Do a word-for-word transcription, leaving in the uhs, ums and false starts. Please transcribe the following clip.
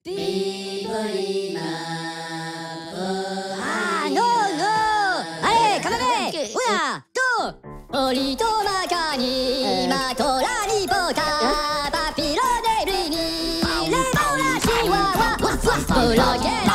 Pipolima. Ah non, non. Allez, quand même. Una, deux. Olito Macani, Matola Lipota, Papilo de Blini, les Paula Chihuahua, Waf Waf,